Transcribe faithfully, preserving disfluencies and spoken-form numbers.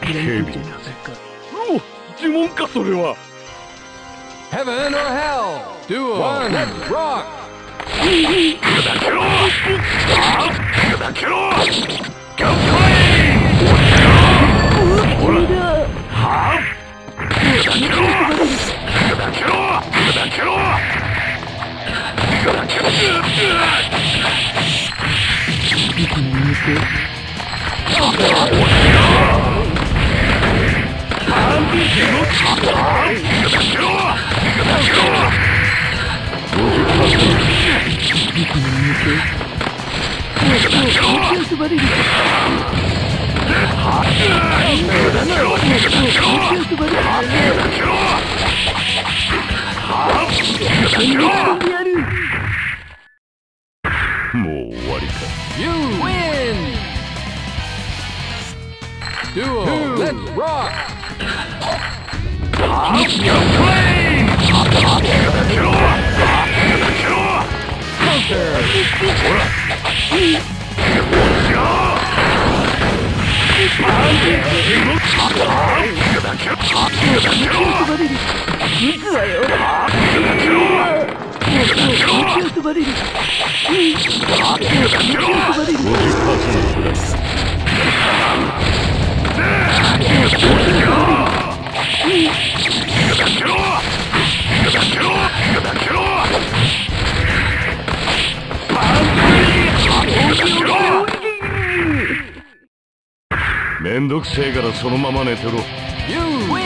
警備だぜ。うお、呪文かそれは。 Heaven or hell? Duo. One. Let's rock. 砕けろ。あ、砕けろ。乾杯。ほら。はあ。砕けろ。砕けろ。砕けろ。砕けろ。もう終わりか。 You win. Duo. Let's rock.めんどくせえからそのまま寝てろ。